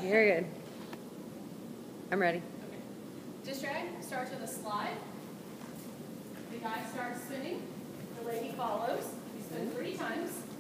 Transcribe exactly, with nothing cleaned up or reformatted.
you're good. I'm ready. Okay. Dish drag starts with a slide. The guy starts spinning. The lady follows. You spin three times.